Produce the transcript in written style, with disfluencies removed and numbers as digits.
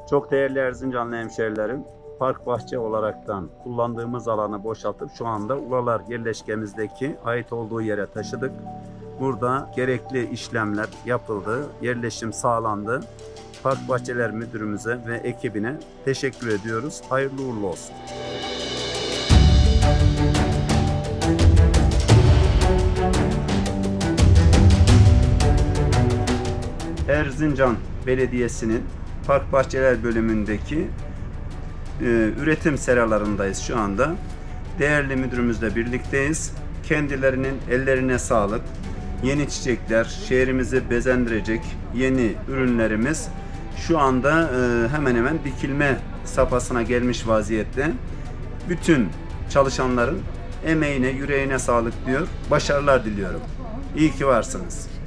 Çok değerli Erzincanlı hemşehrilerim, park bahçe olaraktan kullandığımız alanı boşaltıp şu anda Ulalar yerleşkemizdeki ait olduğu yere taşıdık. Burada gerekli işlemler yapıldı, yerleşim sağlandı. Park Bahçeler Müdürümüze ve ekibine teşekkür ediyoruz. Hayırlı uğurlu olsun. Erzincan Belediyesi'nin Park Bahçeler bölümündeki üretim seralarındayız şu anda. Değerli müdürümüzle birlikteyiz. Kendilerinin ellerine sağlık. Yeni çiçekler, şehrimizi bezendirecek yeni ürünlerimiz şu anda hemen hemen dikilme safhasına gelmiş vaziyette. Bütün çalışanların emeğine, yüreğine sağlık diyor. Başarılar diliyorum. İyi ki varsınız.